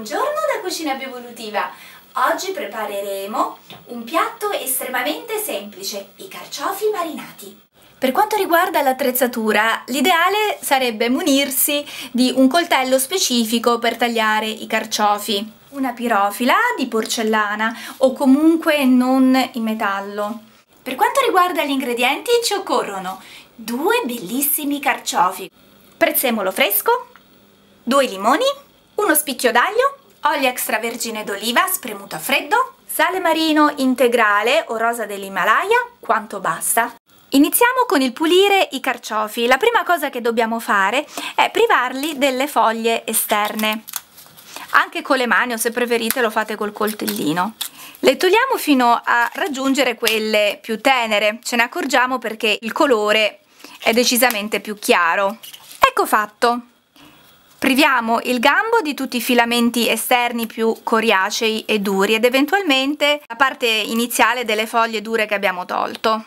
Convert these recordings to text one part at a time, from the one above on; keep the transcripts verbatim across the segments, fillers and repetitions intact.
Buongiorno da Cucina Più Evolutiva! Oggi prepareremo un piatto estremamente semplice, i carciofi marinati. Per quanto riguarda l'attrezzatura, l'ideale sarebbe munirsi di un coltello specifico per tagliare i carciofi, una pirofila di porcellana o comunque non in metallo. Per quanto riguarda gli ingredienti ci occorrono due bellissimi carciofi, prezzemolo fresco, due limoni, uno spicchio d'aglio, olio extravergine d'oliva spremuto a freddo, sale marino integrale o rosa dell'Himalaya, quanto basta. Iniziamo con il pulire i carciofi. La prima cosa che dobbiamo fare è privarli delle foglie esterne. Anche con le mani o se preferite lo fate col coltellino. Le togliamo fino a raggiungere quelle più tenere. Ce ne accorgiamo perché il colore è decisamente più chiaro. Ecco fatto. Priviamo il gambo di tutti i filamenti esterni più coriacei e duri ed eventualmente la parte iniziale delle foglie dure che abbiamo tolto.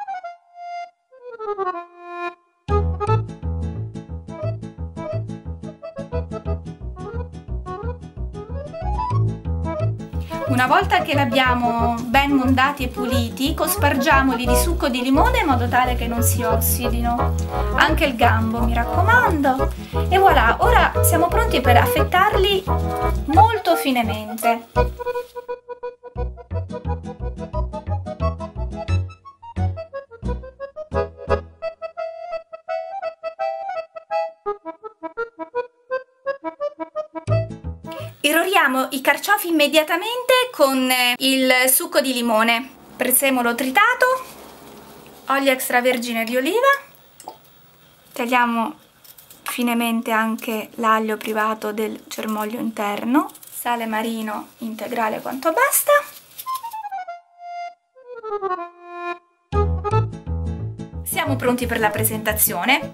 Una volta che li abbiamo ben mondati e puliti, cospargiamoli di succo di limone in modo tale che non si ossidino. Anche il gambo, mi raccomando. E voilà, ora siamo pronti per affettarli molto finemente. Irroriamo i carciofi immediatamente con il succo di limone, prezzemolo tritato, olio extravergine di oliva, tagliamo finemente anche l'aglio privato del germoglio interno, sale marino integrale quanto basta. Siamo pronti per la presentazione.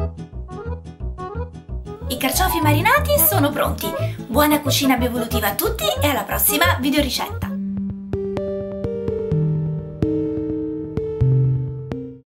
I carciofi marinati sono pronti. Buona cucina bievolutiva a tutti e alla prossima videoricetta!